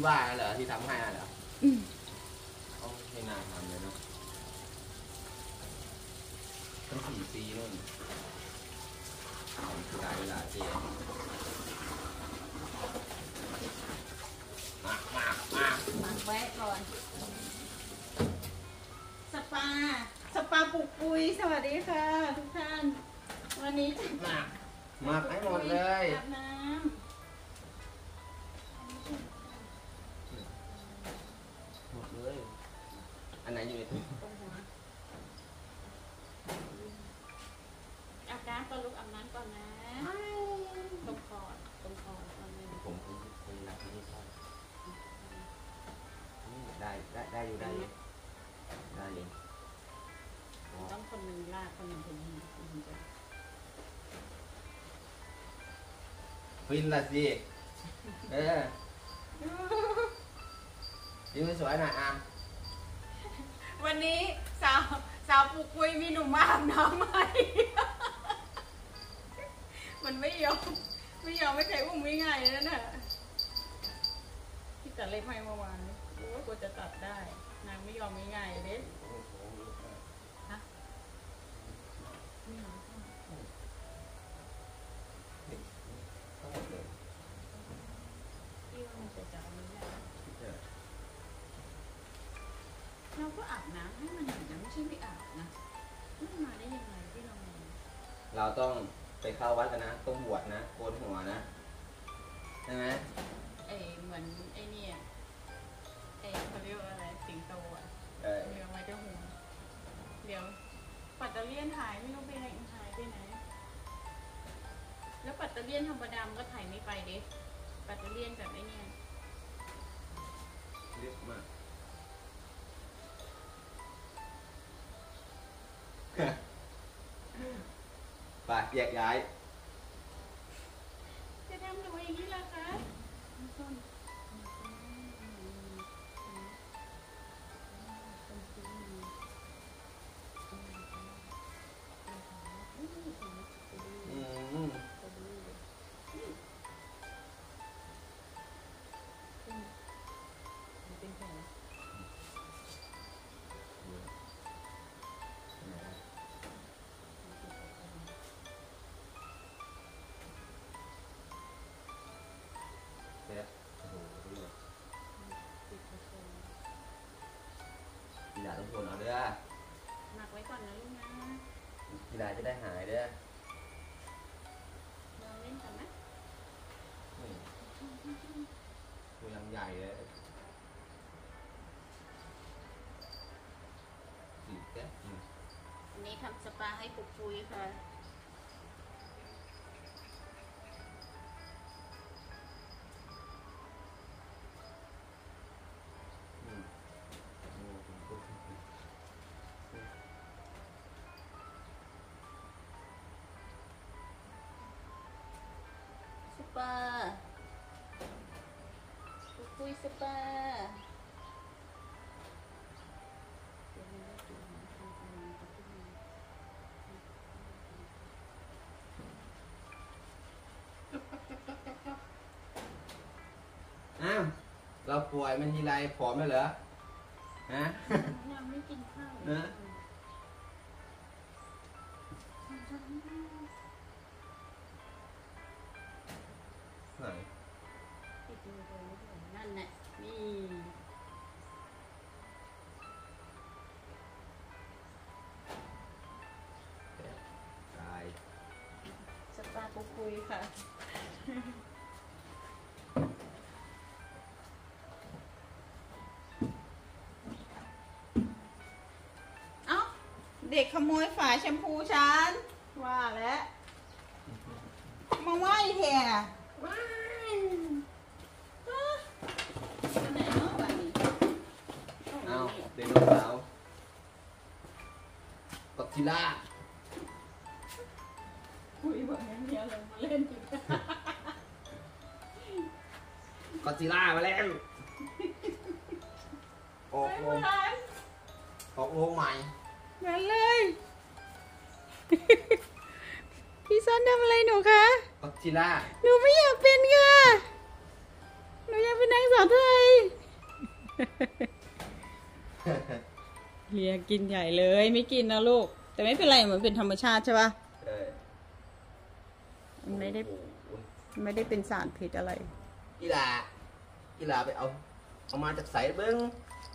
บ้าเหรอที่ทำให้เหรอเขาไม่น่าทำเลยเนาะต้อง4 ปีนู่นคือได้เวลาเจ๊มาแวะก่อนสปาปุกปุยสวัสดีค่ะทุกท่านวันนี้มาให้หมดเลยอาบน้ำหมดเลยอันไหนอยู่ในถุงตรงหัวอาบน้ำก่อนลูกอาบน้ำก่อนนะตรงคอตอนนี้ผมคุยรักที่นี่ครับได้อยู่ต้องคนหนึ่งลากคนหนึ่งถึงจะฟินละสิยิ้มสวยหน่อยอ่ะวันนี้สาวปุกปุยมีหนุ่มมาอาบน้ำไหมมันไม่ยอมไม่ใครอุ้มไม่ง่ายเลยนะที่ตัดเล็บให้เมื่อวานรู้ว่ากลัวจะตัดได้นางไม่ยอมไม่ง่ายเด็ดฮะที่ว่ามันจะจับไม่ได้เราก็อาบน้ำให้มันอยู่นะไม่ใช่ไม่อาบนะมันมาได้ยังไงที่เราต้องไปเข้าวัดกันนะต้องบวชนะโกนหัวนะใช่ไหมเหมือนเนี่ยเขาเรียกว่าอะไรสิงโตอ่ะเรียกไว้เจ้าหัวเดี๋ยวปัตเตอร์เลียนถ่ายไม่รู้ไปไหนหายไปไหนแล้วปัตเตอร์เลียนธรรมดาก็ถ่ายไม่ไปเด็กปัตเตอร์เลียนแบบเนี่ยเรียกมากไปแยกย้ายจะทำหนูอย่างนี้ล่ะคะกีฬาต้องทนเอาเด้อหมักไว้ก่อนนะลูกนะกีฬาจะได้หายเด้อเราเล่นกันไหมตัวยังใหญ่เลยวันนี้ทำสปาให้ปุกปุยค่ะสปาปุกปุยสปาอ้าวเราป่วยมันทีไรผอมแล้วเหรอฮะยังไม่กินข้าวนะไหนติดมือเลยนั่นแหละนี่ตายสปาปุกปุยค่ะเด็กขโมยฝาแชมพูฉันว่าแล้วมาไหว้แห่ว้ายไหนเนาะแบบนี้เอาเด็กสาวกอดซิลล่าคุยแบบนี้ลงมาเล่นอีกกอดซิลล่ามาแล้วออกโรงใหม่นั่นเลยพี่ซันทำอะไรหนูคะกอดซิลล่าหนูไม่อยากเป็นค่ะหนูอยากเป็นนางสาวไทยเลียกินใหญ่เลยไม่กินนะลูกแต่ไม่เป็นไรเหมือนเป็นธรรมชาติใช่ปะมันไม่ได้เป็นสารพิษอะไรกีฬาไปเอามาจากใสเบิ้ง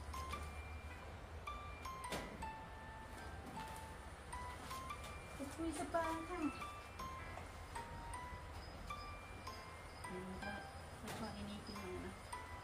คุยสบายค่ะแล้วก็ไอ้นี่กินหนูนะ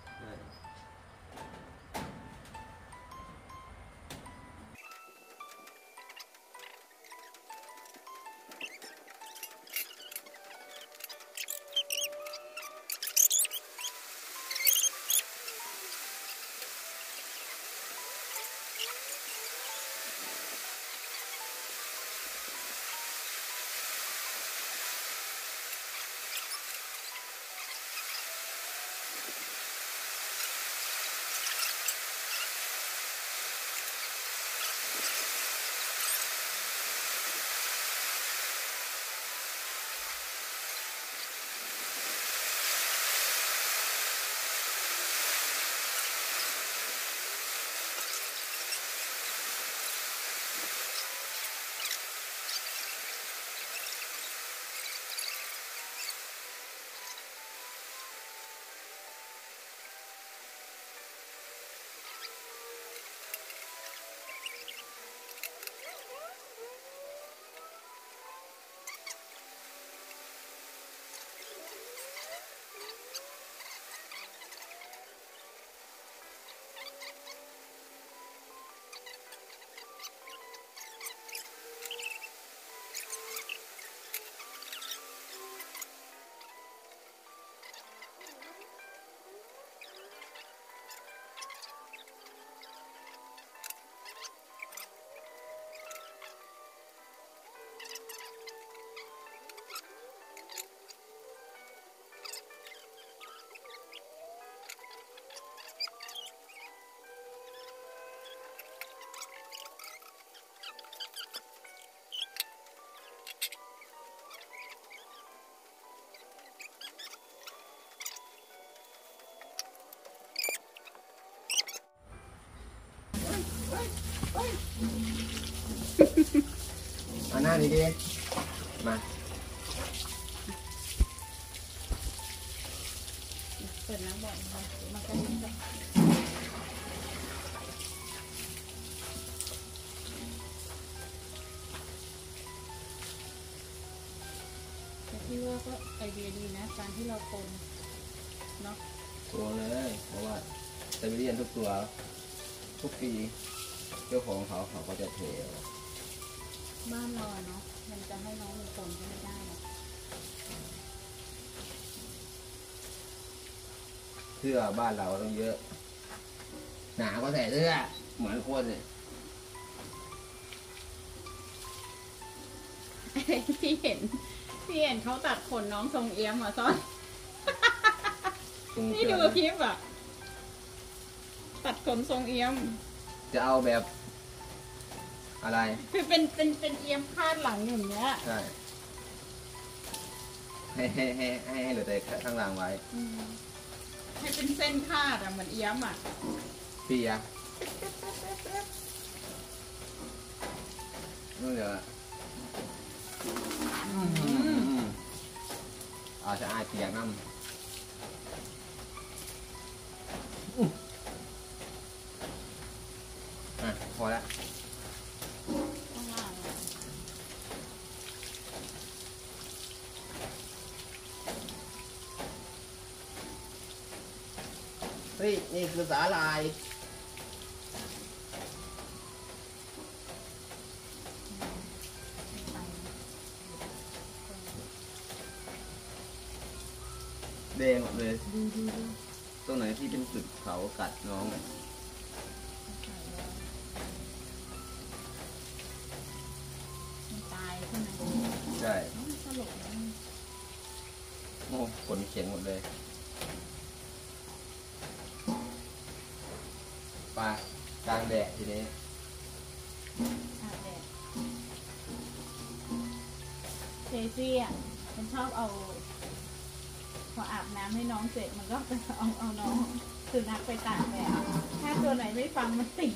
เอาหน้านี้ดิมาเปิดน้ำบ่อยมันก็นิ่งแบบแต่พี่ว่าก็ไอเดียดีนะการที่เราคนเนาะตัวเลยเพราะว่าจะไปเรียนทุกตัวทุกปีเจ้าของเขาก็จะเทบ้านเราเนาะมันจะให้น้องมีคนก็ไม่ได้หรอกเสื้อบ้านเราต้องเยอะหนาก็ใส่เสื้อเหมือนคนเลยที่เห็นเขาตัดขนน้องทรงเอี้ยมอ่ะซ้อนนี่ดูคลิปอ่ะตัดขนทรงเอี้ยมจะเอาแบบอะไรคือเป็นเอี้ยมคาดหลังอย่างเงี้ยใช่ให้เหลือแต่ข้างหลังไว้ให้เป็นเส้นคาดอ่ะเหมือนเอี้ยมอ่ะพี่อะนู่นเดี๋ยวจะอาเจียงน้ำพอแล้วเฮ้ยนี่คือสาลายแดงหมดเลยตรงไหนที่เป็นจุดเขากัดน้องตายใช่ไหมใช่โอ้ขนเขียนหมดเลยไปกลางแดดทีนี้เซซี่อ่ะมันชอบเอาพออาบน้ำให้น้องเสร็จมันก็ไปเอาน้องสุนัขไปตากแดดถ้าตัวไหนไม่ฟังมันติด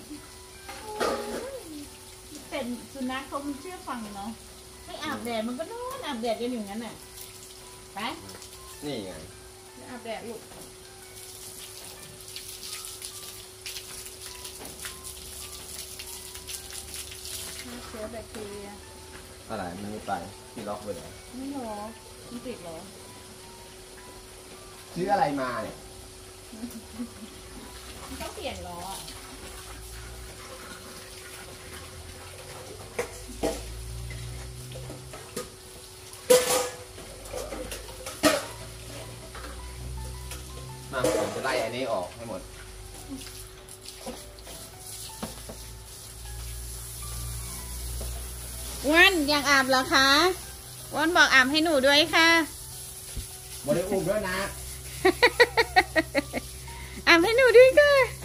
แต่สุนัขเขามันเชื่อฟังเนาะให้อาบแดดมันก็นอนอาบแดดกันอยู่งั้นน่ะไปนี่ไงอาบแดดลูกฆ่าเชื้อแบคทีเรียอะไรมันไม่ไปที่ล็อกไปเลยไม่หรอมันติดหรอซื้ออะไรมาเนี่ยมันต้องเปลี่ยนล้ออ่ะมาผมจะไล่อันนี้ออกให้หมดวันอยากอาบเหรอคะวันบอกอาบให้หนูด้วยค่ะบริอุ้มด้วยนะอาบให้หนูด้วยค่ะ